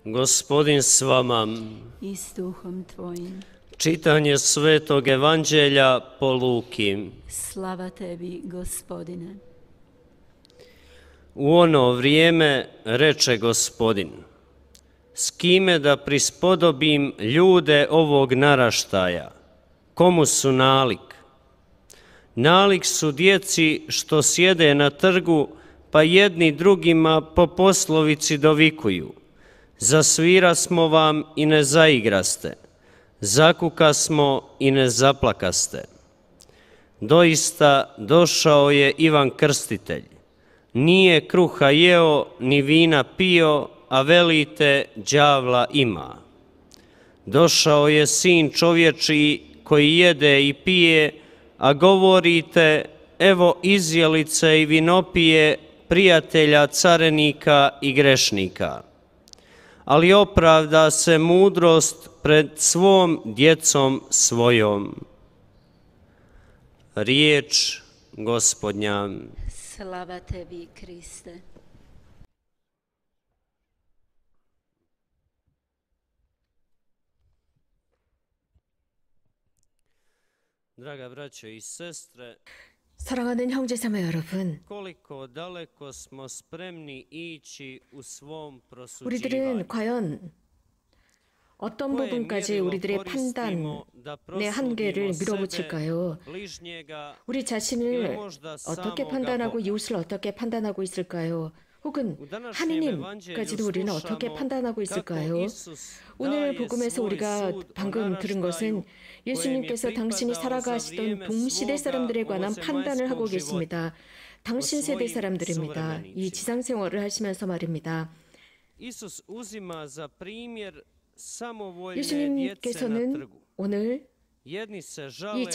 Gospodin s vama. I s duhom tvojim. Čitanje Svetog Evanđelja po Luki. Slava tebi, Gospodine. U ono vrijeme reče Gospodin: s kime da prispodobim ljude ovog naraštaja? Komu su nalik? Nalik su djeci što sjede na trgu, pa jedni drugima po poslovici dovikuju: zasvira smo vam i ne zaigraste, zakuka smo i ne zaplakaste. Doista došao je Ivan Krstitelj, nije kruha jeo ni vina pio, a velite đavla ima. Došao je Sin čovječiji koji jede i pije, a govorite: evo izjelice i vinopije, prijatelja carenika i grešnika. Ali opravda se mudrost pred svom djecom svojom. Riječ Gospodnja. Slava tebi, Kriste. Draga braćo i sestre, 사랑하는 형제자매 여러분, koliko daleko smo spremni ići u svom prosuđivanju? 우리들은 과연 어떤 부분까지 우리들의 판단의 한계를 밀어붙일까요? 우리 자신을 어떻게 판단하고 이웃을 어떻게 판단하고 있을까요? 혹은 하느님까지도 우리는 어떻게 판단하고 있을까요? 오늘 복음에서 우리가 방금 들은 것은 예수님께서 당신이 살아가시던 동시대 사람들에 관한 판단을 하고 계십니다. 당신 세대 사람들입니다. 이 지상 생활을 하시면서 말입니다. 예수님께서는 오늘 이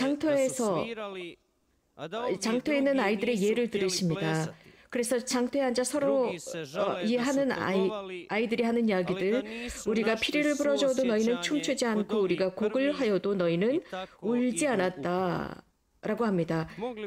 장터에 있는 아이들의 예를 들으십니다. 그래서 장터에 앉아 서로 이해하는 아이들이 하는 이야기들, 우리가 피리를 불어줘도 너희는 춤추지 않고 우리가 곡을 하여도 너희는 울지 않았다라고 합니다.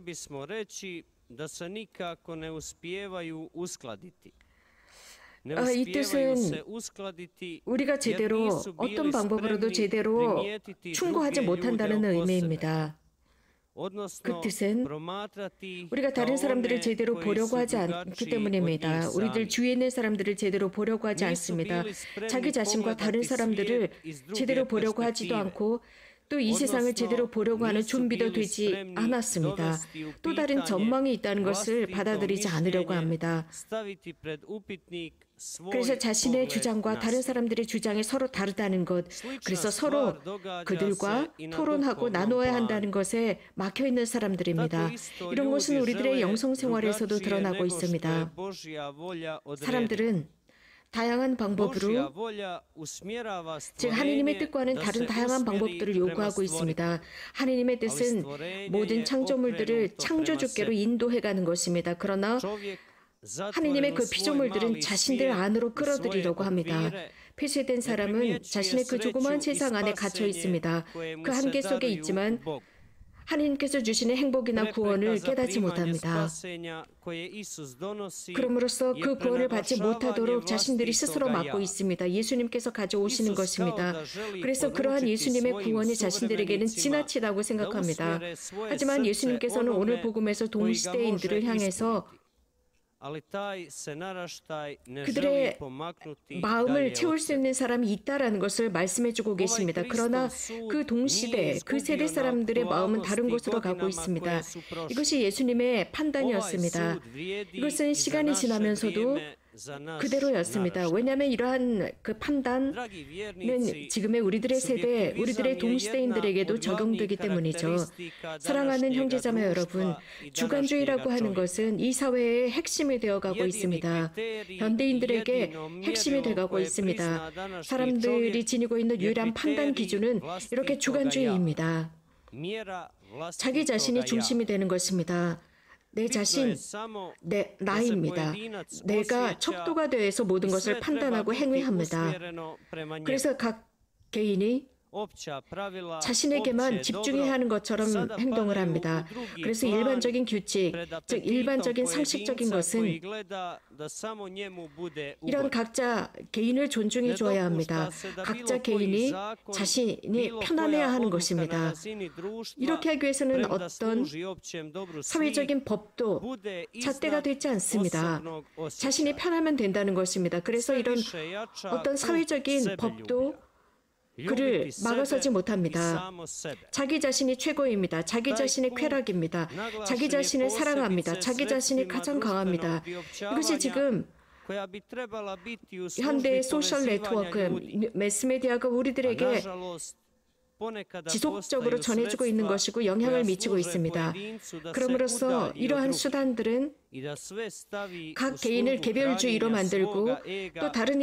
이 뜻은 우리가 제대로 어떤 방법으로도 제대로 충고하지 못한다는 의미입니다. 그 뜻은 우리가 다른 사람들을 제대로 보려고 하지 않기 때문입니다. 우리들 주위에 있는 사람들을 제대로 보려고 하지 않습니다. 자기 자신과 다른 사람들을 제대로 보려고 하지도 않고 또 이 세상을 제대로 보려고 하는 준비도 되지 않았습니다. 또 다른 전망이 있다는 것을 받아들이지 않으려고 합니다. 그래서 자신의 주장과 다른 사람들의 주장이 서로 다르다는 것, 그래서 서로 그들과 토론하고 나누어야 한다는 것에 막혀있는 사람들입니다. 이런 것은 우리들의 영성생활에서도 드러나고 있습니다. 사람들은 다양한 방법으로, 즉 하느님의 뜻과는 다른 다양한 방법들을 요구하고 있습니다. 하느님의 뜻은 모든 창조물들을 창조주께로 인도해가는 것입니다. 그러나 하느님의 그 피조물들은 자신들 안으로 끌어들이려고 합니다. 폐쇄된 사람은 자신의 그 조그마한 세상 안에 갇혀 있습니다. 그 한계 속에 있지만 하느님께서 주시는 행복이나 구원을 깨닫지 못합니다. 그럼으로써 그 구원을 받지 못하도록 자신들이 스스로 막고 있습니다. 예수님께서 가져오시는 것입니다. 그래서 그러한 예수님의 구원이 자신들에게는 지나치다고 생각합니다. 하지만 예수님께서는 오늘 복음에서 동시대인들을 향해서 그들의 마음을 채울 수 있는 사람이 있다라는 것을 말씀해주고 계십니다. 그러나 그 동시대, 그 세대 사람들의 마음은 다른 곳으로 가고 있습니다. 이것이 예수님의 판단이었습니다. 이것은 시간이 지나면서도 그대로였습니다. 왜냐하면 이러한 그 판단은 지금의 우리들의 세대, 우리들의 동시대인들에게도 적용되기 때문이죠. 사랑하는 형제자매 여러분, 주관주의라고 하는 것은 이 사회의 핵심이 되어가고 있습니다. 현대인들에게 핵심이 되어가고 있습니다. 사람들이 지니고 있는 유일한 판단 기준은 이렇게 주관주의입니다. 자기 자신이 중심이 되는 것입니다. 내 자신, 나입니다. 내가 척도가 되어서 모든 것을 판단하고 행위합니다. 그래서 각 개인이 자신에게만 집중해야 하는 것처럼 행동을 합니다. 그래서 일반적인 규칙, 즉 일반적인 상식적인 것은 이런 각자 개인을 존중해 줘야 합니다. 각자 개인이 자신이 편안해야 하는 것입니다. 이렇게 하기 위해서는 어떤 사회적인 법도 잣대가 되지 않습니다. 자신이 편하면 된다는 것입니다. 그래서 이런 어떤 사회적인 법도 그를 막아서지 못합니다. 자기 자신이 최고입니다. 자기 자신의 쾌락입니다. 자기 자신을 사랑합니다. 자기 자신이 가장 강합니다. 이것이 지금 현대의 소셜 네트워크, 매스메디아가 우리들에게 지속적으로 전해주고 있는 것이고 영향을 미치고 있습니다. 그럼으로써 이러한 수단들은 각 개인을 개별주의로 만들고 또 다른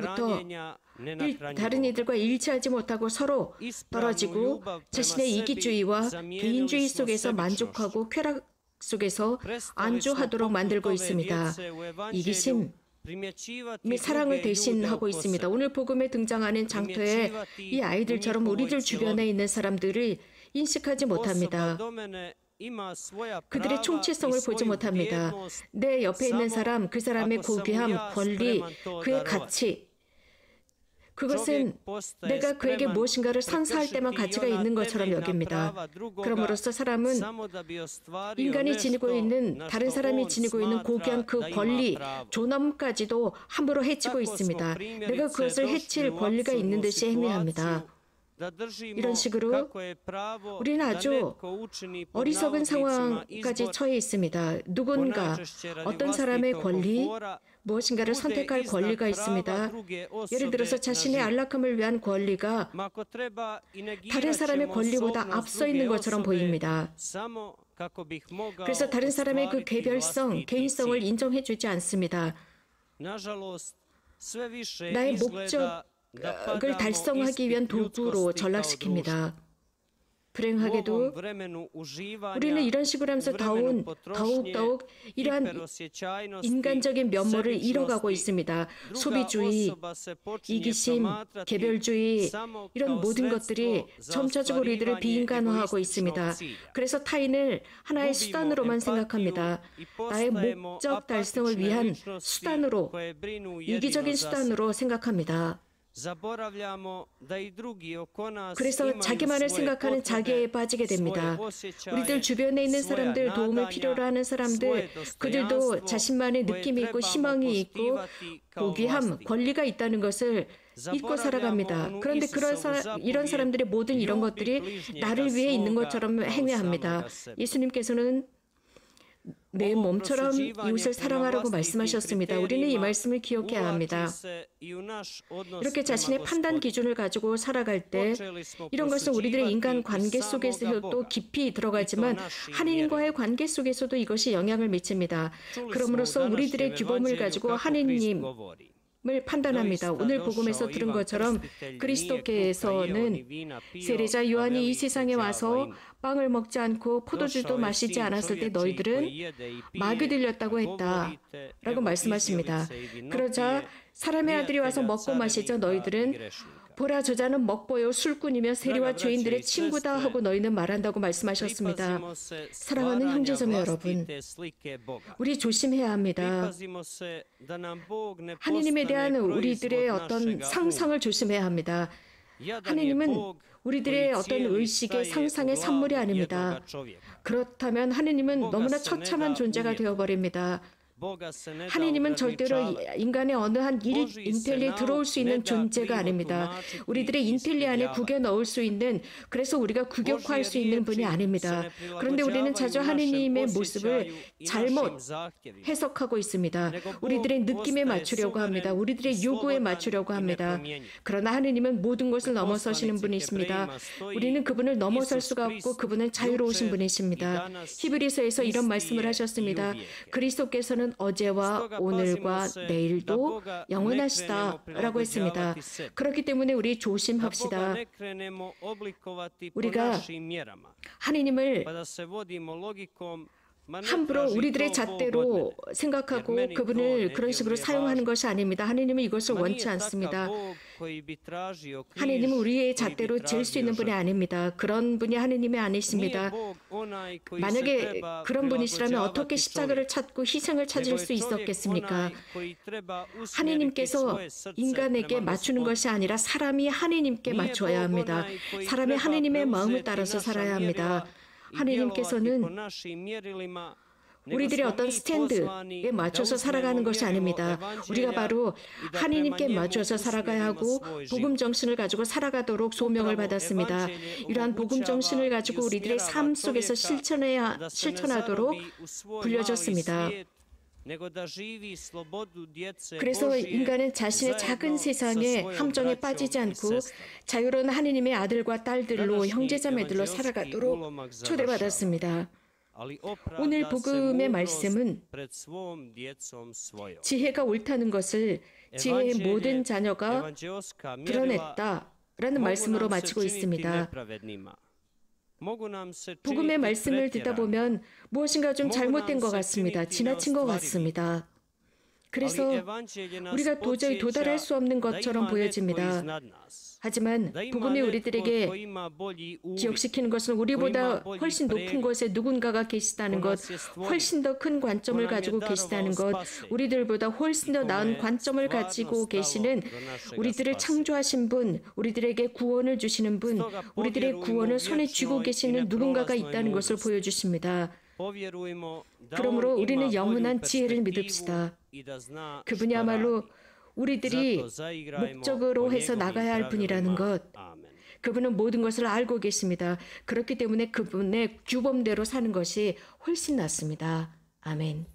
이들과 일치하지 못하고 서로 떨어지고 자신의 이기주의와 개인주의 속에서 만족하고 쾌락 속에서 안주하도록 만들고 있습니다. 이기심 및 사랑을 대신하고 있습니다. 오늘 복음에 등장하는 장터의 이 아이들처럼 우리들 주변에 있는 사람들을 인식하지 못합니다. 그들의 총체성을 보지 못합니다. 내 옆에 있는 사람, 그 사람의 고귀함, 권리, 그의 가치, 그것은 내가 그에게 무엇인가를 선사할 때만 가치가 있는 것처럼 여깁니다. 그럼으로써 사람은 인간이 지니고 있는, 다른 사람이 지니고 있는 고귀한 그 권리, 존엄까지도 함부로 해치고 있습니다. 내가 그것을 해칠 권리가 있는 듯이 행위합니다. 이런 식으로 우리는 아주 어리석은 상황까지 처해 있습니다. 누군가, 어떤 사람의 권리, 무엇인가를 선택할 권리가 있습니다. 예를 들어서 자신의 안락함을 위한 권리가 다른 사람의 권리보다 앞서 있는 것처럼 보입니다. 그래서 다른 사람의 그 개별성, 개인성을 인정해주지 않습니다. 나의 목적을 달성하기 위한 도구로 전락시킵니다. 불행하게도 우리는 이런 식으로 하면서 더욱더욱 이러한 인간적인 면모를 잃어가고 있습니다. 소비주의, 이기심, 개별주의, 이런 모든 것들이 점차적으로 우리들을 비인간화하고 있습니다. 그래서 타인을 하나의 수단으로만 생각합니다. 나의 목적 달성을 위한 수단으로, 이기적인 수단으로 생각합니다. 그래서 자기만을 생각하는 자기에 빠지게 됩니다. 우리들 주변에 있는 사람들, 도움을 필요로 하는 사람들, 그들도 자신만의 느낌이 있고 희망이 있고 고귀함, 권리가 있다는 것을 잊고 살아갑니다. 그런데 이런 사람들의 모든 이런 것들이 나를 위해 있는 것처럼 행위합니다. 예수님께서는 내 몸처럼 이웃을 사랑하라고 말씀하셨습니다. 우리는 이 말씀을 기억해야 합니다. 이렇게 자신의 판단 기준을 가지고 살아갈 때 이런 것은 우리들의 인간 관계 속에서도 깊이 들어가지만 하나님과의 관계 속에서도 이것이 영향을 미칩니다. 그러므로서 우리들의 규범을 가지고 하나님을 판단합니다. 오늘 복음에서 들은 것처럼 그리스도께서는 세례자 요한이 이 세상에 와서 빵을 먹지 않고 포도주도 마시지 않았을 때 너희들은 마귀 들렸다고 했다라고 말씀하십니다. 그러자 사람의 아들이 와서 먹고 마시자 너희들은 보라 저자는 먹보요 술꾼이며 세리와 죄인들의 친구다 하고 너희는 말한다고 말씀하셨습니다. 사랑하는 형제자매 여러분, 우리 조심해야 합니다. 하나님에 대한 우리들의 어떤 상상을 조심해야 합니다. 하나님은 우리들의 어떤 의식의 상상의 산물이 아닙니다. 그렇다면 하나님은 너무나 처참한 존재가 되어버립니다. 하나님은 절대로 인간의 어느 한 인텔리에 들어올 수 있는 존재가 아닙니다. 우리들의 인텔리 안에 구겨 넣을 수 있는, 그래서 우리가 규격화할 수 있는 분이 아닙니다. 그런데 우리는 자주 하나님의 모습을 잘못 해석하고 있습니다. 우리들의 느낌에 맞추려고 합니다. 우리들의 요구에 맞추려고 합니다. 그러나 하나님은 모든 것을 넘어서시는 분이십니다. 우리는 그분을 넘어설 수가 없고 그분은 자유로우신 분이십니다. 히브리서에서 이런 말씀을 하셨습니다. 그리스도께서는 어제와 오늘과 내일도 영원하시다라고 했습니다. 그렇기 때문에 우리 조심합시다. 우리가 하나님을 함부로 우리들의 잣대로 생각하고 그분을 그런 식으로 사용하는 것이 아닙니다. 하느님은 이것을 원치 않습니다. 하느님은 우리의 잣대로 잴 수 있는 분이 아닙니다. 그런 분이 하느님이 아니십니다. 만약에 그런 분이시라면 어떻게 십자가를 찾고 희생을 찾을 수 있었겠습니까? 하느님께서 인간에게 맞추는 것이 아니라 사람이 하느님께 맞춰야 합니다. 사람이 하느님의 마음을 따라서 살아야 합니다. 하느님께서는 우리들의 어떤 스탠드에 맞춰서 살아가는 것이 아닙니다. 우리가 바로 하느님께 맞춰서 살아가야 하고 복음 정신을 가지고 살아가도록 소명을 받았습니다. 이러한 복음 정신을 가지고 우리들의 삶 속에서 실천하도록 불려졌습니다. 그래서 인간은 자신의 작은 세상의 함정에 빠지지 않고 자유로운 하느님의 아들과 딸들로 형제자매들로 살아가도록 초대받았습니다. 오늘 복음의 말씀은 지혜가 옳다는 것을 지혜의 모든 자녀가 드러냈다라는 말씀으로 마치고 있습니다. 복음의 말씀을 듣다 보면 무엇인가 좀 잘못된 것 같습니다. 지나친 것 같습니다. 그래서 우리가 도저히 도달할 수 없는 것처럼 보여집니다. 하지만 복음이 우리들에게 기억시키는 것은 우리보다 훨씬 높은 곳에 누군가가 계시다는 것, 훨씬 더 큰 관점을 가지고 계시다는 것, 우리들보다 훨씬 더 나은 관점을 가지고 계시는 우리들을 창조하신 분, 우리들에게 구원을 주시는 분, 우리들의 구원을 손에 쥐고 계시는 누군가가 있다는 것을 보여주십니다. 그러므로 우리는 영원한 지혜를 믿읍시다. 그분이야말로 우리들이 목적으로 해서 나가야 할 분이라는 것, 그분은 모든 것을 알고 계십니다. 그렇기 때문에 그분의 규범대로 사는 것이 훨씬 낫습니다. 아멘.